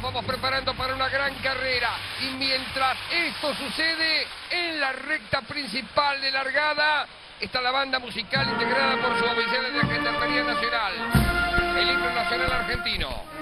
vamos preparando para una gran carrera. Y mientras esto sucede, en la recta principal de largada, está la banda musical integrada por suboficiales de la Gendarmería Nacional, el himno nacional argentino.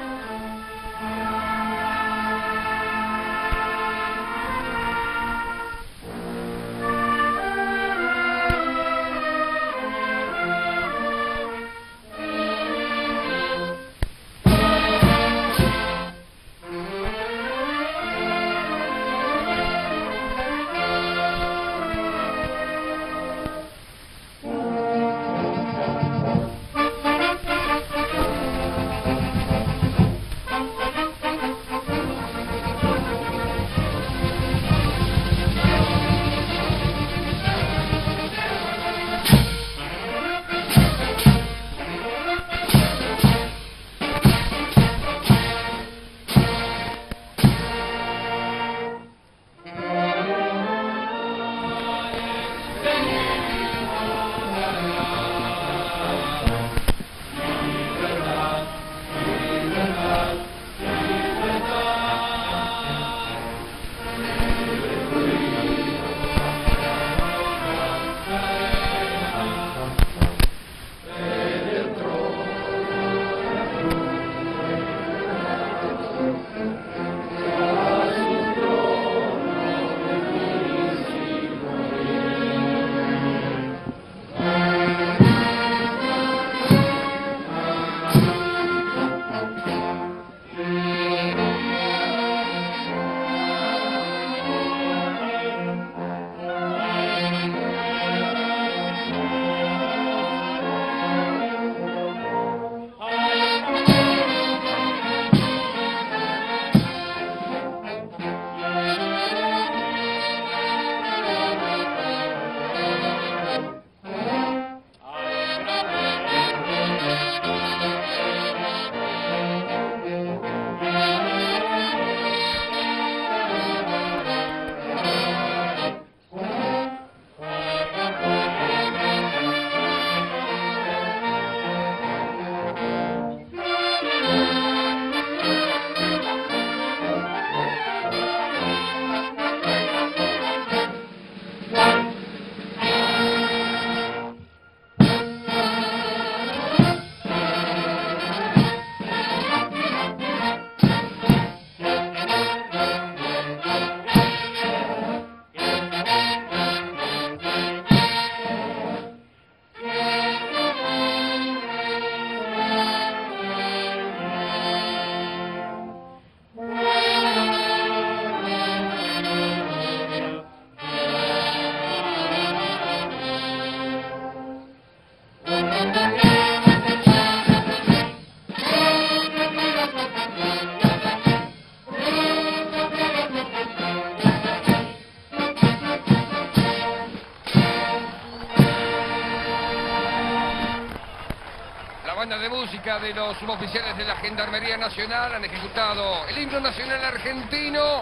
Banda de música de los suboficiales de la Gendarmería Nacional han ejecutado el himno nacional argentino.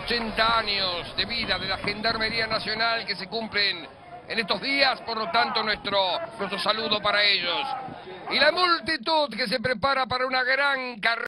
80 años de vida de la Gendarmería Nacional que se cumplen en estos días, por lo tanto nuestro saludo para ellos. Y la multitud que se prepara para una gran carrera.